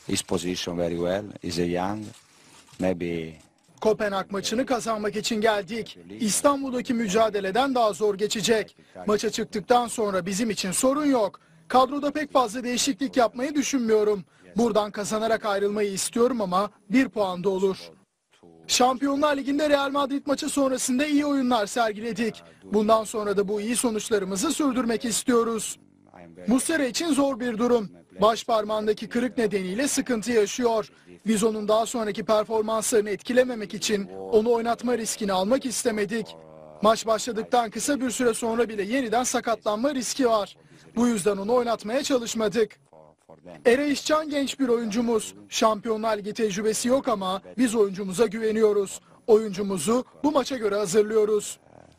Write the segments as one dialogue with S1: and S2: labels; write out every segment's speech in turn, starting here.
S1: his position very well. He's a young, maybe.
S2: Kopenhag maçını kazanmak için geldik. İstanbul'daki mücadeleden daha zor geçecek. Maça çıktıktan sonra bizim için sorun yok. Kadroda pek fazla değişiklik yapmayı düşünmüyorum. Buradan kazanarak ayrılmayı istiyorum ama 1 puan da olur. Şampiyonlar Ligi'nde Real Madrid maçı sonrasında iyi oyunlar sergiledik. Bundan sonra da bu iyi sonuçlarımızı sürdürmek istiyoruz. Muslera için zor bir durum. Baş parmağındaki kırık nedeniyle sıkıntı yaşıyor. Biz onun daha sonraki performanslarını etkilememek için onu oynatma riskini almak istemedik. Maç başladıktan kısa bir süre sonra bile yeniden sakatlanma riski var. Bu yüzden onu oynatmaya çalışmadık. Ereğiş Can genç bir oyuncumuz. Şampiyonlar Ligi tecrübesi yok ama biz oyuncumuza güveniyoruz. Oyuncumuzu bu maça göre hazırlıyoruz.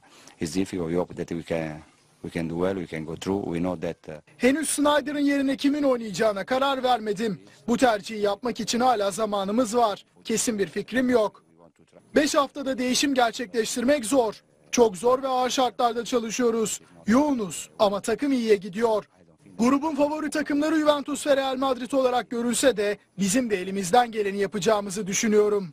S2: Henüz Sneijder'in yerine kimin oynayacağına karar vermedim. Bu tercihi yapmak için hala zamanımız var. Kesin bir fikrim yok. 5 haftada değişim gerçekleştirmek zor. Çok zor ve ağır şartlarda çalışıyoruz. Yoğunuz ama takım iyiye gidiyor. Grubun favori takımları Juventus ve Real Madrid olarak görülse de bizim de elimizden geleni yapacağımızı düşünüyorum.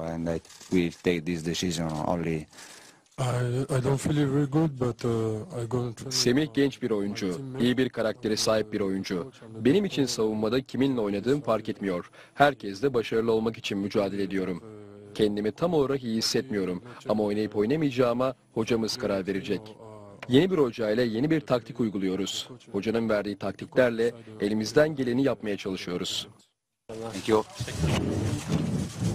S3: Semih genç bir oyuncu, iyi bir karaktere sahip bir oyuncu. Benim için savunmada kiminle oynadığım fark etmiyor. Herkesle başarılı olmak için mücadele ediyorum. Kendimi tam olarak iyi hissetmiyorum ama oynayıp oynamayacağıma hocamız karar verecek. Yeni bir hocayla yeni bir taktik uyguluyoruz. Hocanın verdiği taktiklerle elimizden geleni yapmaya çalışıyoruz.
S1: Thank you.